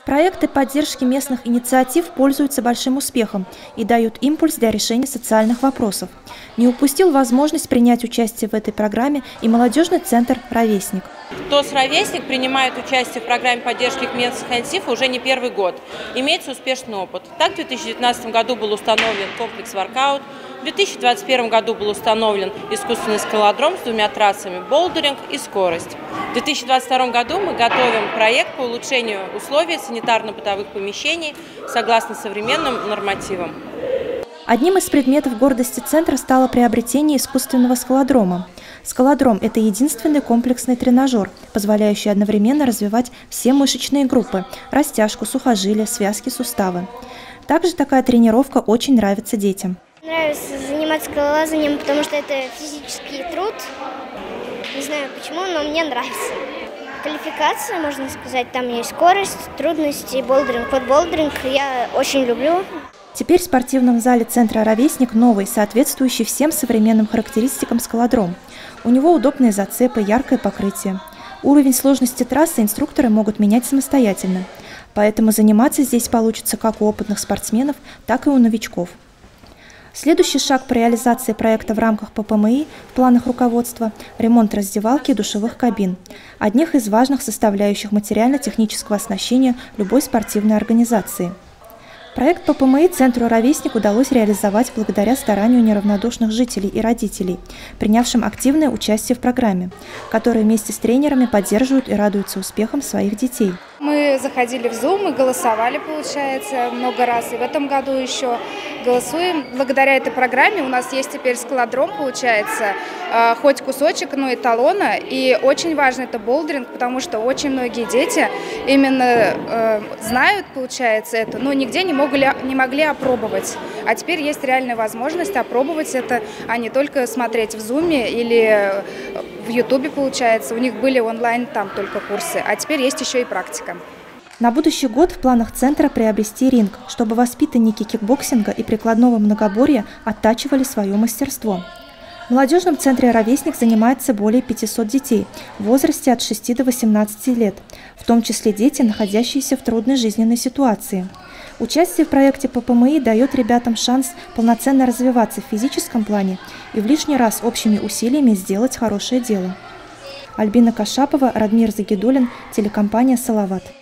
Проекты поддержки местных инициатив пользуются большим успехом и дают импульс для решения социальных вопросов. Не упустил возможность принять участие в этой программе и молодежный центр «Ровесник». ТОС «Ровесник» принимает участие в программе поддержки местных инициатив уже не первый год. Имеется успешный опыт. Так, в 2019 году был установлен комплекс «Воркаут», в 2021 году был установлен искусственный скалодром с 2 трассами «Болдеринг» и «Скорость». В 2022 году мы готовим проект по улучшению условий санитарно-бытовых помещений согласно современным нормативам. Одним из предметов гордости центра стало приобретение искусственного скалодрома. Скалодром – это единственный комплексный тренажер, позволяющий одновременно развивать все мышечные группы – растяжку, сухожилия, связки, суставы. Также такая тренировка очень нравится детям. Нравится заниматься скалолазанием, потому что это физический труд. Не знаю почему, но мне нравится. Квалификация, можно сказать, там есть скорость, трудности, болдеринг. Вот болдеринг я очень люблю. Теперь в спортивном зале центра «Ровесник» новый, соответствующий всем современным характеристикам скалодром. У него удобные зацепы, яркое покрытие. Уровень сложности трассы инструкторы могут менять самостоятельно. Поэтому заниматься здесь получится как у опытных спортсменов, так и у новичков. Следующий шаг по реализации проекта в рамках ППМИ в планах руководства – ремонт раздевалки и душевых кабин, одних из важных составляющих материально-технического оснащения любой спортивной организации. Проект ППМИ центру «Ровесник» удалось реализовать благодаря старанию неравнодушных жителей и родителей, принявшим активное участие в программе, которые вместе с тренерами поддерживают и радуются успехам своих детей. Мы заходили в Zoom и голосовали, получается, много раз. И в этом году еще голосуем. Благодаря этой программе у нас есть теперь скалодром, получается, хоть кусочек, но эталона. И очень важно это болдеринг, потому что очень многие дети именно знают, получается, это, но нигде не могли опробовать. А теперь есть реальная возможность опробовать это, а не только смотреть в Zoom или в Ютубе, получается. У них были онлайн там только курсы, а теперь есть еще и практика. На будущий год в планах центра приобрести ринг, чтобы воспитанники кикбоксинга и прикладного многоборья оттачивали свое мастерство. В молодежном центре «Ровесник» занимается более 500 детей в возрасте от 6 до 18 лет, в том числе дети, находящиеся в трудной жизненной ситуации. Участие в проекте ППМИ дает ребятам шанс полноценно развиваться в физическом плане и в лишний раз общими усилиями сделать хорошее дело. Альбина Кашапова, Радмир Загидуллин, телекомпания «Салават».